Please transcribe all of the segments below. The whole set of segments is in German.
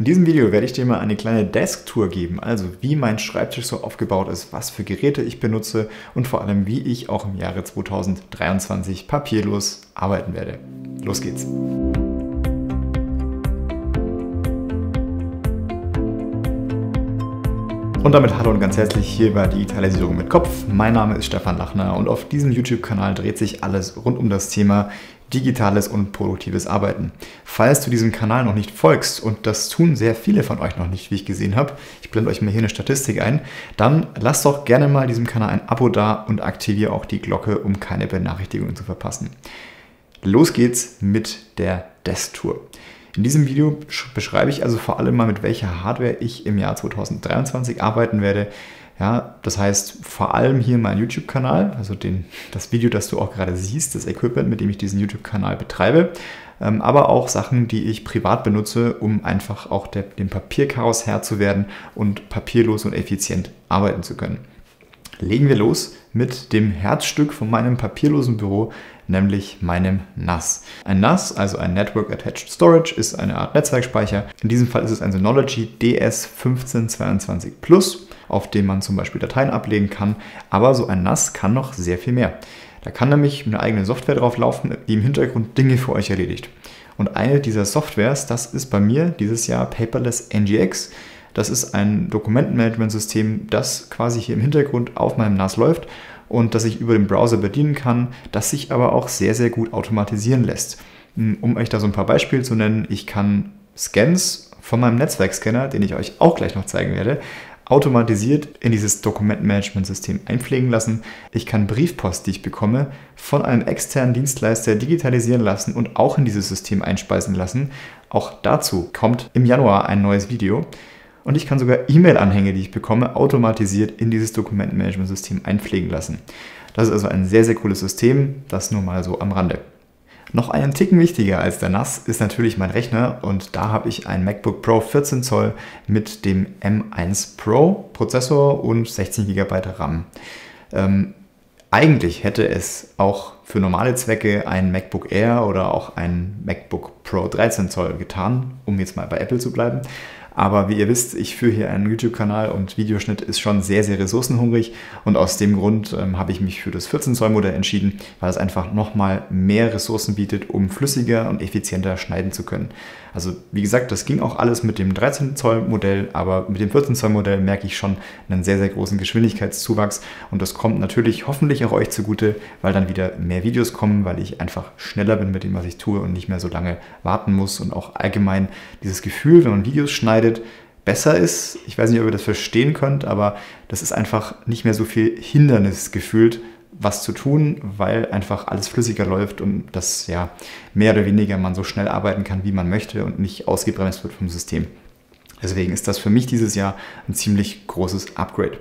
In diesem Video werde ich dir mal eine kleine Desk-Tour geben, also wie mein Schreibtisch so aufgebaut ist, was für Geräte ich benutze und vor allem wie ich auch im Jahre 2023 papierlos arbeiten werde. Los geht's! Und damit hallo und ganz herzlich hier bei Digitalisierung mit Kopf. Mein Name ist Stefan Lachner und auf diesem YouTube-Kanal dreht sich alles rund um das Thema digitales und produktives Arbeiten. Falls du diesem Kanal noch nicht folgst, und das tun sehr viele von euch noch nicht, wie ich gesehen habe, ich blende euch mal hier eine Statistik ein, dann lasst doch gerne mal diesem Kanal ein Abo da und aktiviere auch die Glocke, um keine Benachrichtigungen zu verpassen. Los geht's mit der Desk-Tour. In diesem Video beschreibe ich also vor allem mal, mit welcher Hardware ich im Jahr 2023 arbeiten werde. Ja, das heißt vor allem hier mein YouTube-Kanal, also das Video, das du auch gerade siehst, das Equipment, mit dem ich diesen YouTube-Kanal betreibe, aber auch Sachen, die ich privat benutze, um einfach auch dem Papierchaos Herr zu werden und papierlos und effizient arbeiten zu können. Legen wir los mit dem Herzstück von meinem papierlosen Büro, nämlich meinem NAS. Ein NAS, also ein Network Attached Storage, ist eine Art Netzwerkspeicher. In diesem Fall ist es ein Synology DS1522 Plus, auf dem man zum Beispiel Dateien ablegen kann. Aber so ein NAS kann noch sehr viel mehr. Da kann nämlich eine eigene Software drauf laufen, die im Hintergrund Dinge für euch erledigt. Und eine dieser Softwares, das ist bei mir dieses Jahr Paperless NGX. Das ist ein Dokumentenmanagementsystem, das quasi hier im Hintergrund auf meinem NAS läuft und das ich über den Browser bedienen kann, das sich aber auch sehr, sehr gut automatisieren lässt. Um euch da so ein paar Beispiele zu nennen, ich kann Scans von meinem Netzwerkscanner, den ich euch auch gleich noch zeigen werde, automatisiert in dieses Dokumentenmanagementsystem einpflegen lassen. Ich kann Briefpost, die ich bekomme, von einem externen Dienstleister digitalisieren lassen und auch in dieses System einspeisen lassen. Auch dazu kommt im Januar ein neues Video. Und ich kann sogar E-Mail-Anhänge, die ich bekomme, automatisiert in dieses Dokumentenmanagementsystem einpflegen lassen. Das ist also ein sehr, sehr cooles System, das nur mal so am Rande. Noch einen Ticken wichtiger als der NAS ist natürlich mein Rechner und da habe ich ein MacBook Pro 14 Zoll mit dem M1 Pro Prozessor und 16 GB RAM. Eigentlich hätte es auch für normale Zwecke ein MacBook Air oder auch ein MacBook Pro 13 Zoll getan, um jetzt mal bei Apple zu bleiben. Aber wie ihr wisst, ich führe hier einen YouTube-Kanal und Videoschnitt ist schon sehr, sehr ressourcenhungrig und aus dem Grund habe ich mich für das 14 Zoll Modell entschieden, weil es einfach nochmal mehr Ressourcen bietet, um flüssiger und effizienter schneiden zu können. Also wie gesagt, das ging auch alles mit dem 13 Zoll Modell, aber mit dem 14 Zoll Modell merke ich schon einen sehr, sehr großen Geschwindigkeitszuwachs und das kommt natürlich hoffentlich auch euch zugute, weil dann wieder mehr Videos kommen, weil ich einfach schneller bin mit dem, was ich tue und nicht mehr so lange warten muss und auch allgemein dieses Gefühl, wenn man Videos schneidet, besser ist. Ich weiß nicht, ob ihr das verstehen könnt, aber das ist einfach nicht mehr so viel Hindernis gefühlt, was zu tun, weil einfach alles flüssiger läuft und das ja mehr oder weniger man so schnell arbeiten kann, wie man möchte und nicht ausgebremst wird vom System. Deswegen ist das für mich dieses Jahr ein ziemlich großes Upgrade.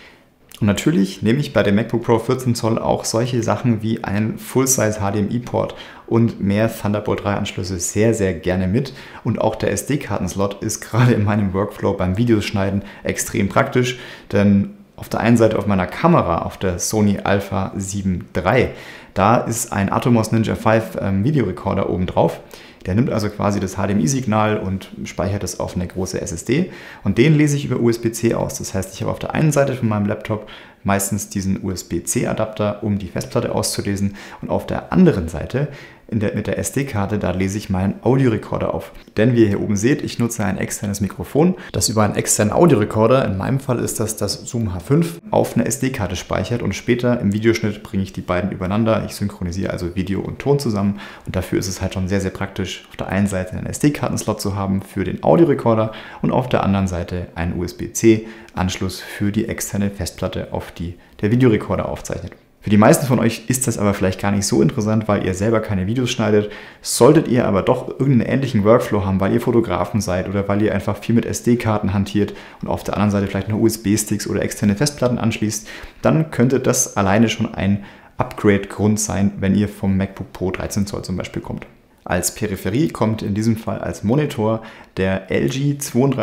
Und natürlich nehme ich bei dem MacBook Pro 14 Zoll auch solche Sachen wie einen Full-Size HDMI-Port und mehr Thunderbolt 3 Anschlüsse sehr, sehr gerne mit. Und auch der SD-Karten-Slot ist gerade in meinem Workflow beim Videoschneiden extrem praktisch, denn auf der einen Seite auf meiner Kamera, auf der Sony Alpha 7 III, da ist ein Atomos Ninja 5 Videorekorder oben drauf. Der nimmt also quasi das HDMI-Signal und speichert es auf eine große SSD und den lese ich über USB-C aus. Das heißt, ich habe auf der einen Seite von meinem Laptop meistens diesen USB-C-Adapter, um die Festplatte auszulesen und auf der anderen Seite mit der SD-Karte, da lese ich meinen Audiorekorder auf. Denn wie ihr hier oben seht, ich nutze ein externes Mikrofon, das über einen externen Audiorekorder, in meinem Fall ist das Zoom H5, auf eine SD-Karte speichert und später im Videoschnitt bringe ich die beiden übereinander. Ich synchronisiere also Video und Ton zusammen und dafür ist es halt schon sehr, sehr praktisch, auf der einen Seite einen SD-Karten-Slot zu haben für den Audiorekorder und auf der anderen Seite einen USB-C-Anschluss für die externe Festplatte, auf die der Videorekorder aufzeichnet. Für die meisten von euch ist das aber vielleicht gar nicht so interessant, weil ihr selber keine Videos schneidet. Solltet ihr aber doch irgendeinen ähnlichen Workflow haben, weil ihr Fotografen seid oder weil ihr einfach viel mit SD-Karten hantiert und auf der anderen Seite vielleicht noch USB-Sticks oder externe Festplatten anschließt, dann könnte das alleine schon ein Upgrade-Grund sein, wenn ihr vom MacBook Pro 13 Zoll zum Beispiel kommt. Als Peripherie kommt in diesem Fall als Monitor der LG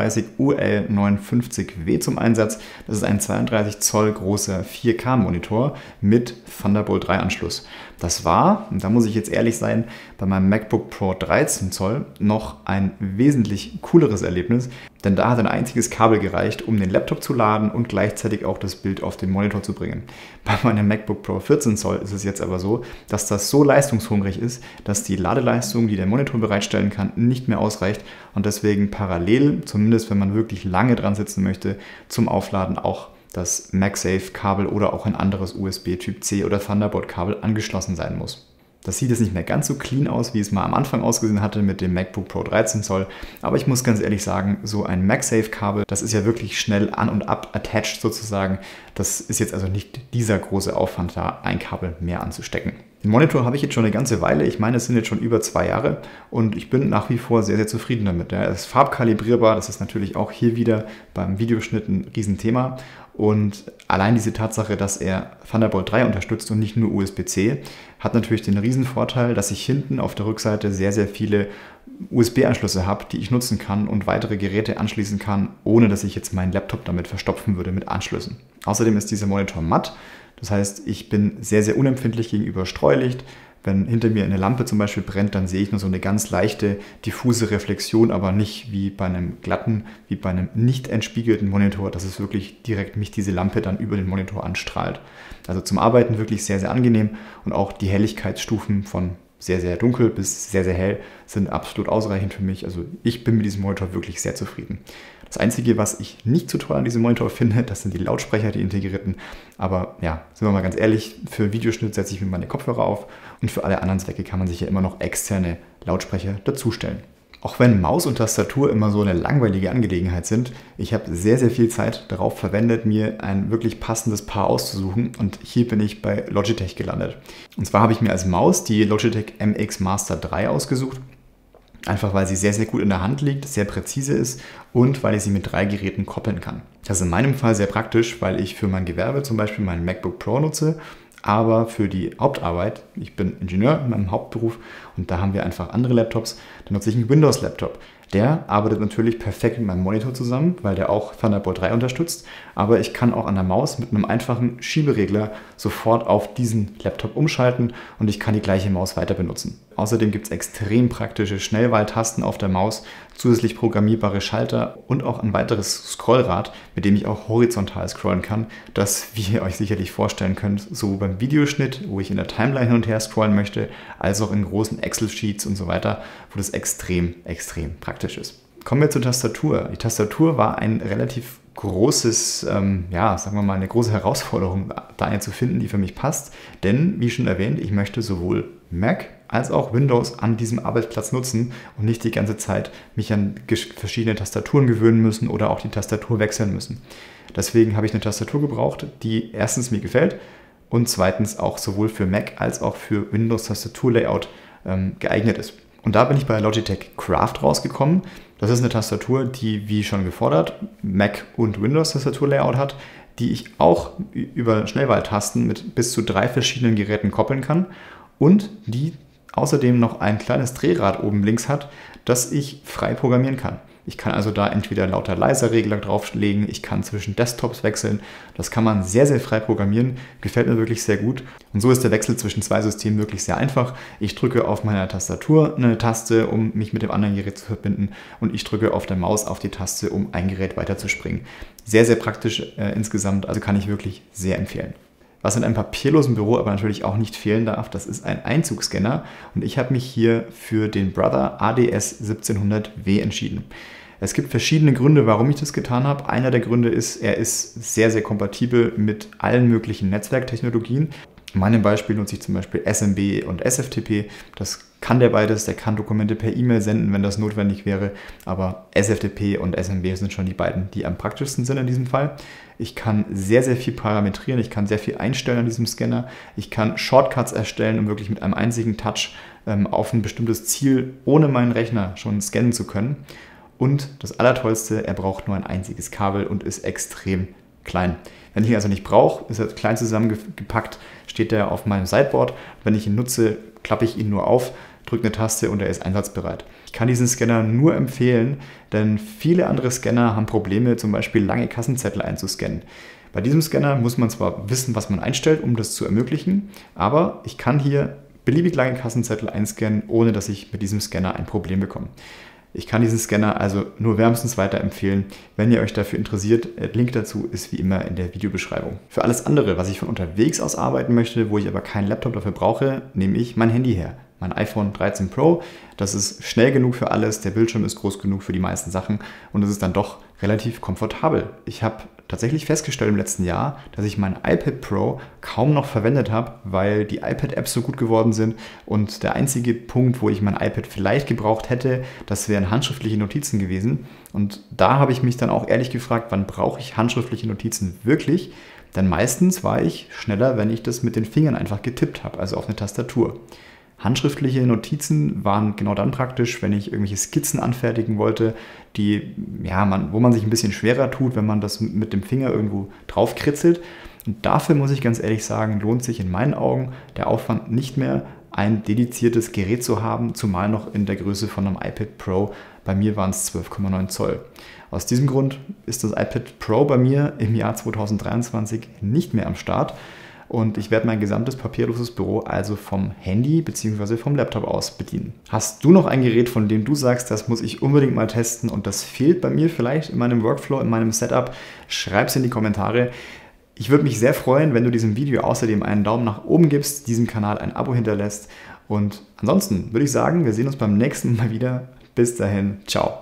32UL59W zum Einsatz. Das ist ein 32 Zoll großer 4K-Monitor mit Thunderbolt 3 Anschluss. Das war, und da muss ich jetzt ehrlich sein, bei meinem MacBook Pro 13 Zoll noch ein wesentlich cooleres Erlebnis, denn da hat ein einziges Kabel gereicht, um den Laptop zu laden und gleichzeitig auch das Bild auf den Monitor zu bringen. Bei meinem MacBook Pro 14 Zoll ist es jetzt aber so, dass das so leistungshungrig ist, dass die Ladeleistung, die der Monitor bereitstellen kann, nicht mehr ausreicht und deswegen parallel, zumindest wenn man wirklich lange dran sitzen möchte, zum Aufladen auch das MagSafe-Kabel oder auch ein anderes USB Typ C oder Thunderbolt-Kabel angeschlossen sein muss. Das sieht jetzt nicht mehr ganz so clean aus, wie es mal am Anfang ausgesehen hatte mit dem MacBook Pro 13 Zoll. Aber ich muss ganz ehrlich sagen, so ein MagSafe-Kabel, das ist ja wirklich schnell an und ab attached sozusagen. Das ist jetzt also nicht dieser große Aufwand, da ein Kabel mehr anzustecken. Den Monitor habe ich jetzt schon eine ganze Weile. Ich meine, es sind jetzt schon über 2 Jahre und ich bin nach wie vor sehr, sehr zufrieden damit. Er ist farbkalibrierbar, das ist natürlich auch hier wieder beim Videoschnitt ein Riesenthema. Und allein diese Tatsache, dass er Thunderbolt 3 unterstützt und nicht nur USB-C, hat natürlich den riesen Vorteil, dass ich hinten auf der Rückseite sehr, sehr viele USB-Anschlüsse habe, die ich nutzen kann und weitere Geräte anschließen kann, ohne dass ich jetzt meinen Laptop damit verstopfen würde mit Anschlüssen. Außerdem ist dieser Monitor matt, das heißt, ich bin sehr, sehr unempfindlich gegenüber Streulicht. Wenn hinter mir eine Lampe zum Beispiel brennt, dann sehe ich nur so eine ganz leichte, diffuse Reflexion, aber nicht wie bei einem glatten, wie bei einem nicht entspiegelten Monitor, dass es wirklich direkt mich diese Lampe dann über den Monitor anstrahlt. Also zum Arbeiten wirklich sehr, sehr angenehm und auch die Helligkeitsstufen von sehr, sehr dunkel bis sehr, sehr hell sind absolut ausreichend für mich. Also ich bin mit diesem Monitor wirklich sehr zufrieden. Das Einzige, was ich nicht so toll an diesem Monitor finde, das sind die Lautsprecher, die integrierten. Aber ja, sind wir mal ganz ehrlich, für Videoschnitt setze ich mir meine Kopfhörer auf und für alle anderen Zwecke kann man sich ja immer noch externe Lautsprecher dazustellen. Auch wenn Maus und Tastatur immer so eine langweilige Angelegenheit sind, ich habe sehr, sehr viel Zeit darauf verwendet, mir ein wirklich passendes Paar auszusuchen und hier bin ich bei Logitech gelandet. Und zwar habe ich mir als Maus die Logitech MX Master 3 ausgesucht, einfach weil sie sehr, sehr gut in der Hand liegt, sehr präzise ist und weil ich sie mit 3 Geräten koppeln kann. Das ist in meinem Fall sehr praktisch, weil ich für mein Gewerbe zum Beispiel meinen MacBook Pro nutze, aber für die Hauptarbeit, ich bin Ingenieur in meinem Hauptberuf und da haben wir einfach andere Laptops, dann nutze ich einen Windows-Laptop. Der arbeitet natürlich perfekt mit meinem Monitor zusammen, weil der auch Thunderbolt 3 unterstützt, aber ich kann auch an der Maus mit einem einfachen Schieberegler sofort auf diesen Laptop umschalten und ich kann die gleiche Maus weiter benutzen. Außerdem gibt es extrem praktische Schnellwahltasten auf der Maus, zusätzlich programmierbare Schalter und auch ein weiteres Scrollrad, mit dem ich auch horizontal scrollen kann, das, wie ihr euch sicherlich vorstellen könnt, sowohl beim Videoschnitt, wo ich in der Timeline hin und her scrollen möchte, als auch in großen Excel-Sheets und so weiter, wo das extrem, extrem praktisch ist. Kommen wir zur Tastatur. Die Tastatur war ein relativ großes, sagen wir mal, eine große Herausforderung, da eine zu finden, die für mich passt. Denn, wie schon erwähnt, ich möchte sowohl Mac als auch Windows an diesem Arbeitsplatz nutzen und nicht die ganze Zeit mich an verschiedene Tastaturen gewöhnen müssen oder auch die Tastatur wechseln müssen. Deswegen habe ich eine Tastatur gebraucht, die erstens mir gefällt und zweitens auch sowohl für Mac als auch für Windows Tastaturlayout geeignet ist. Und da bin ich bei Logitech Craft rausgekommen. Das ist eine Tastatur, die, wie schon gefordert, Mac- und Windows-Tastatur-Layout hat, die ich auch über Schnellwahltasten mit bis zu 3 verschiedenen Geräten koppeln kann und die außerdem noch ein kleines Drehrad oben links hat, das ich frei programmieren kann. Ich kann also da entweder lauter leiser Regler drauflegen, ich kann zwischen Desktops wechseln. Das kann man sehr, sehr frei programmieren, gefällt mir wirklich sehr gut. Und so ist der Wechsel zwischen 2 Systemen wirklich sehr einfach. Ich drücke auf meiner Tastatur eine Taste, um mich mit dem anderen Gerät zu verbinden und ich drücke auf der Maus auf die Taste, um ein Gerät weiterzuspringen. Sehr, sehr praktisch insgesamt, also kann ich wirklich sehr empfehlen. Was in einem papierlosen Büro aber natürlich auch nicht fehlen darf, das ist ein Einzugscanner und ich habe mich hier für den Brother ADS 1700W entschieden. Es gibt verschiedene Gründe, warum ich das getan habe. Einer der Gründe ist, er ist sehr, sehr kompatibel mit allen möglichen Netzwerktechnologien. In meinem Beispiel nutze ich zum Beispiel SMB und SFTP. Das kann der beides, der kann Dokumente per E-Mail senden, wenn das notwendig wäre. Aber SFTP und SMB sind schon die beiden, die am praktischsten sind in diesem Fall. Ich kann sehr, sehr viel parametrieren, ich kann sehr viel einstellen an diesem Scanner. Ich kann Shortcuts erstellen, um wirklich mit einem einzigen Touch auf ein bestimmtes Ziel ohne meinen Rechner schon scannen zu können. Und das Allertollste, er braucht nur ein einziges Kabel und ist extrem klein. Wenn ich ihn also nicht brauche, ist er klein zusammengepackt, steht er auf meinem Sideboard. Wenn ich ihn nutze, klappe ich ihn nur auf, drücke eine Taste und er ist einsatzbereit. Ich kann diesen Scanner nur empfehlen, denn viele andere Scanner haben Probleme, zum Beispiel lange Kassenzettel einzuscannen. Bei diesem Scanner muss man zwar wissen, was man einstellt, um das zu ermöglichen, aber ich kann hier beliebig lange Kassenzettel einscannen, ohne dass ich mit diesem Scanner ein Problem bekomme. Ich kann diesen Scanner also nur wärmstens weiterempfehlen. Wenn ihr euch dafür interessiert, der Link dazu ist wie immer in der Videobeschreibung. Für alles andere, was ich von unterwegs aus arbeiten möchte, wo ich aber keinen Laptop dafür brauche, nehme ich mein Handy her. Mein iPhone 13 Pro, das ist schnell genug für alles, der Bildschirm ist groß genug für die meisten Sachen und es ist dann doch relativ komfortabel. Ich habe tatsächlich festgestellt im letzten Jahr, dass ich mein iPad Pro kaum noch verwendet habe, weil die iPad-Apps so gut geworden sind und der einzige Punkt, wo ich mein iPad vielleicht gebraucht hätte, das wären handschriftliche Notizen gewesen. Und da habe ich mich dann auch ehrlich gefragt, wann brauche ich handschriftliche Notizen wirklich? Denn meistens war ich schneller, wenn ich das mit den Fingern einfach getippt habe, also auf eine Tastatur. Handschriftliche Notizen waren genau dann praktisch, wenn ich irgendwelche Skizzen anfertigen wollte, wo man sich ein bisschen schwerer tut, wenn man das mit dem Finger irgendwo drauf kritzelt. Und dafür muss ich ganz ehrlich sagen, lohnt sich in meinen Augen der Aufwand nicht mehr, ein dediziertes Gerät zu haben, zumal noch in der Größe von einem iPad Pro. Bei mir waren es 12,9 Zoll. Aus diesem Grund ist das iPad Pro bei mir im Jahr 2023 nicht mehr am Start. Und ich werde mein gesamtes papierloses Büro also vom Handy bzw. vom Laptop aus bedienen. Hast du noch ein Gerät, von dem du sagst, das muss ich unbedingt mal testen und das fehlt bei mir vielleicht in meinem Workflow, in meinem Setup? Schreib es in die Kommentare. Ich würde mich sehr freuen, wenn du diesem Video außerdem einen Daumen nach oben gibst, diesem Kanal ein Abo hinterlässt. Und ansonsten würde ich sagen, wir sehen uns beim nächsten Mal wieder. Bis dahin, ciao.